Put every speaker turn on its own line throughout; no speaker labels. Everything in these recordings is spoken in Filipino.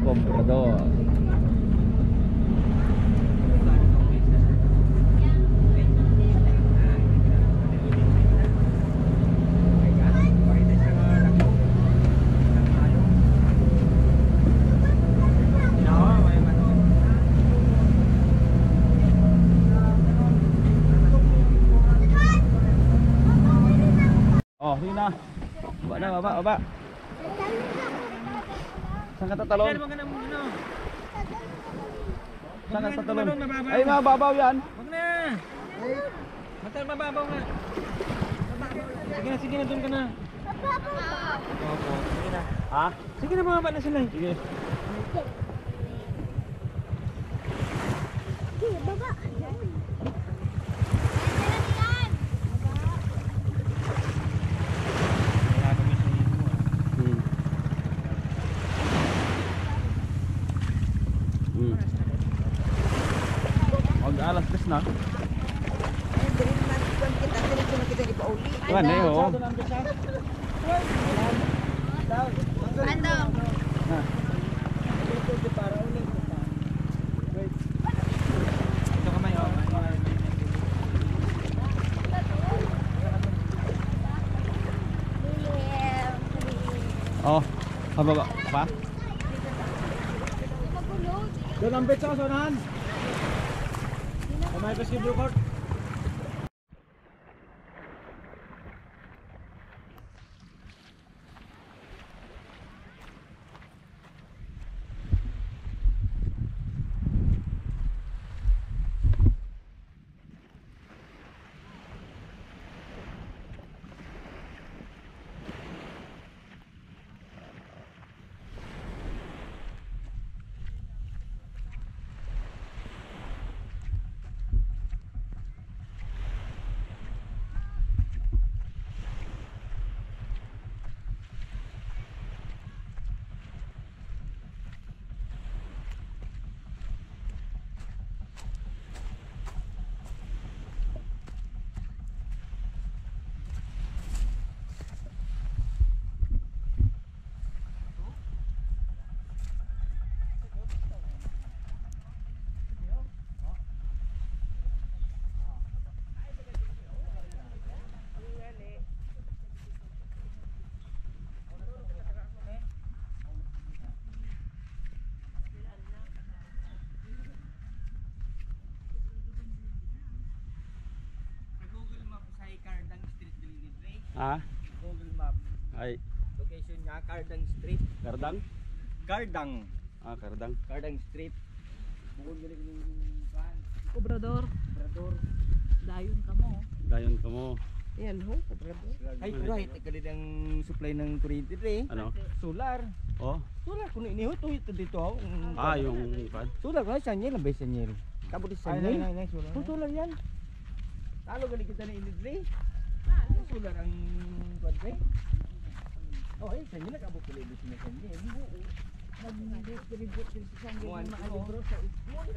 Comprador. Oh, sige na. Baba na, baba. Saan ka tatalon? Saan ka tatalon? Ay, mababaw yan.
Wag na. Matal mababaw nga. Sige na, doon ka na. Opo, sige na.
Ha?
Sige na, mababa na sila.
Sige.
Sige, baba.
Mag-alas tres na.
Ano?
Ano yun?
Ano?
Ito kamay, oh.
Oh, pababa pa?
Doon ang bits ako, sonahan. Kamay pa si Blue Court.
Ha?
Google Map.
Ay,
Location niya, Cardang Street.
Kardang?
Cardang.
Ah, Kardang.
Cardang Street. Bukod galing ng van.
Kubrador,
Obrador.
dayon ka mo.
Dayon ka mo.
Yan ho, Obrador. Ay, right. Ikali ng supply ng kuryente rin.
Ano?
Solar.
Oh.
Solar, kung iniho ito dito ho.
Ah, yung pan.
Solar, kaya sanyel, labay sanyel. Kabuli sanyel. Ay, solar. Solar yan. Talo galing kita na inidre. Solar ang kuwan oh, ay, sanyel na kabuli ulit na sanyel. Mag-distribute din sa sanyel ng mga libro sa school.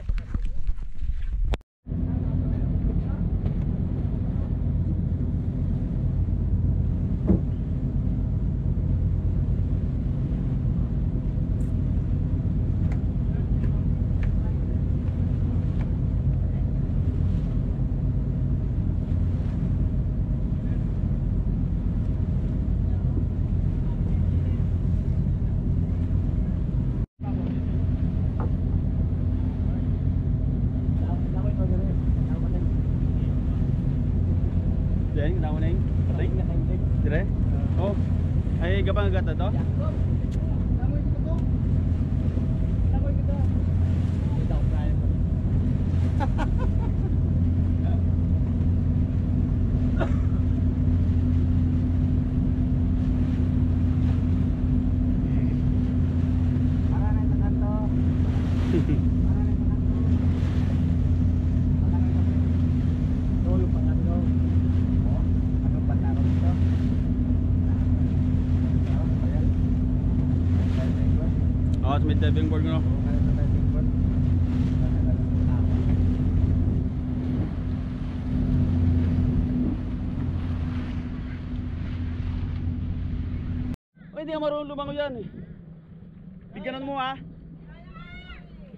Diyan, naman na yung patay. Dire? Oh. Ay, gabang agad na to? Oh, may diving board no. Oy, hindi ka marunong lumangoy yan eh. Bigyanan mo ha.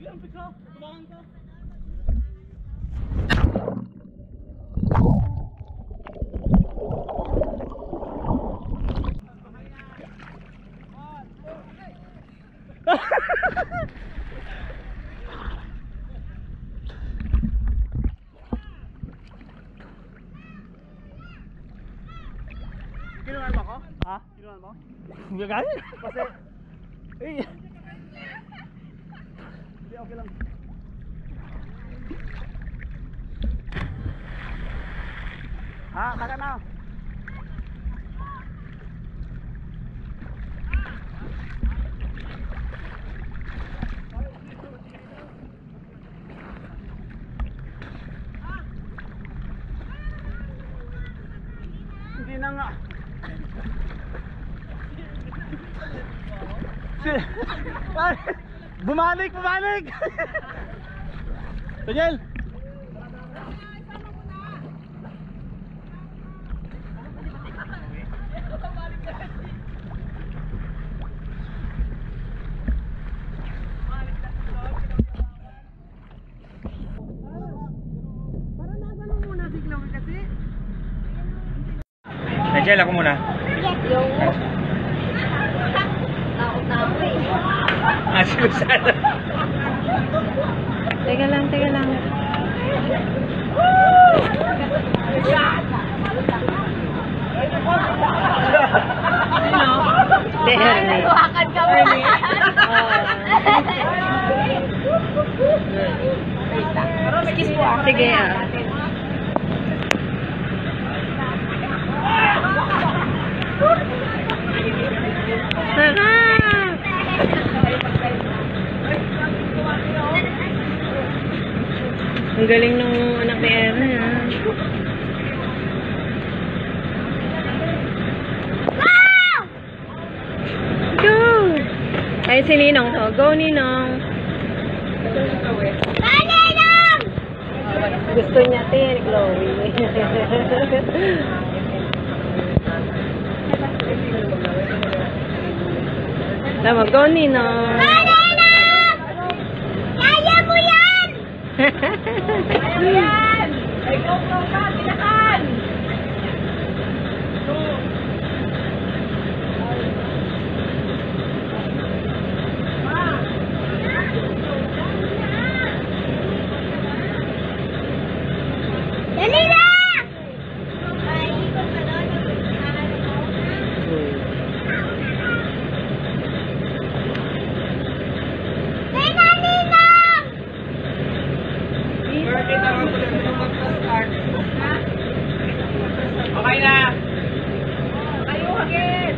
Kinuhan mo ako? Ha? Kinuhan mo?
Gagawin.
Kasi... Eh... Hindi, okay lang. Ha? Taka na. Hindi na nga. Ay, bumalik! Daniel!
Nigel, ako muna. Susan.
Teka lang.
Hawakan ka mo.
Kiss po ako. Sige Ang galing nung anak ni Erna. Go! Ay, si Ninong to. Go, Ninong. Gusto niya tin, Chloe. Tama, go, Ninong.
Kaya mo yan!
Ayan! Ay, go, ka! Tinakan!
Dali na!
Okay na.
Kayo, Hagit!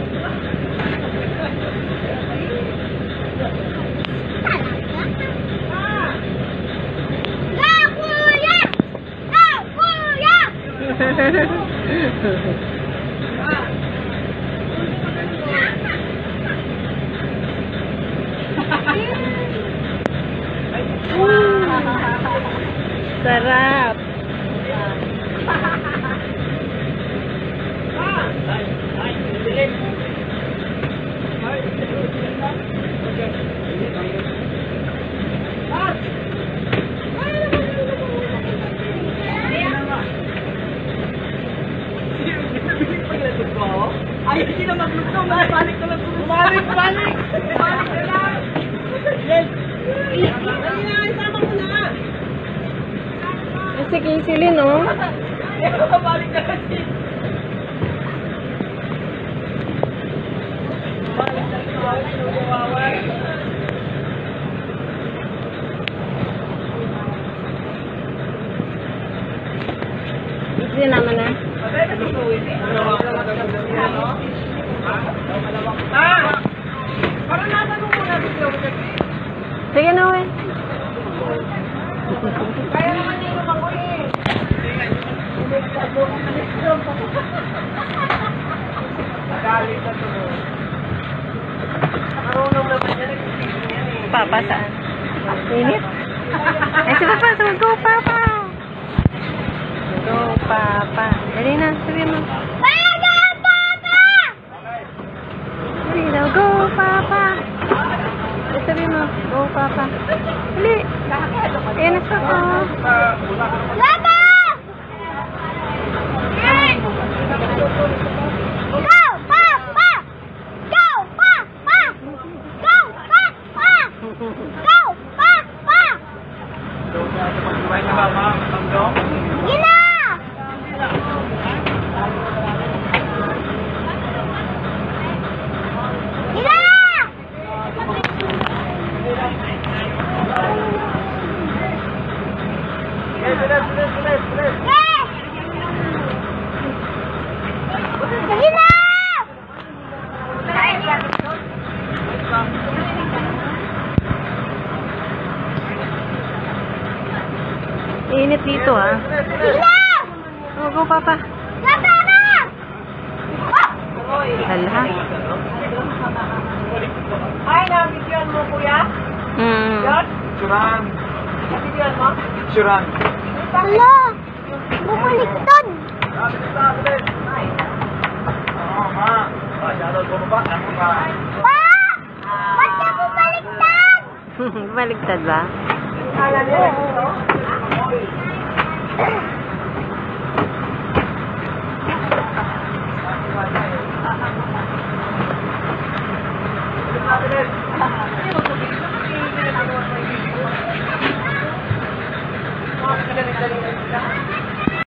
Go, kuya! Go, kuya!
Sarap!
Ay, hindi na maglugtong. Balik na lang. Balik na lang. Yes. Isama ko na.
Sige, sili, no?
Balik na lang. Balik na lang.
Hindi naman na.
Parang nasa mo muna dito.
Sige na, we.
Kaya naman yung ako eh. Nagalit na to. Nakarunong naman yan.
Papa, saan? Init? Ay, si Papa, so go, Papa! Go, Papa. Dali na, sabi mo. Dali na, go, Papa! Sabi mo, go, Go, Papa. Dali. Ayan na siya, oh.
Laba! Go, Papa! Go, Papa! Go, Papa! Go, Papa! Gina! Gina! Yes! Gina!
Init dito, ah.
Gina!
Oh, go, Papa.
Laba na!
Hala.
Ay, nabigyan mo, kuya?
Mm.
Suran. Nabigyan mo? Suran.
Hala! Bumaliktad!
Oo, ma. Shoutout mo ba? Ano ba?
Pa! Ba't ka bumaliktad?
Baligtad ba?
Kala niya.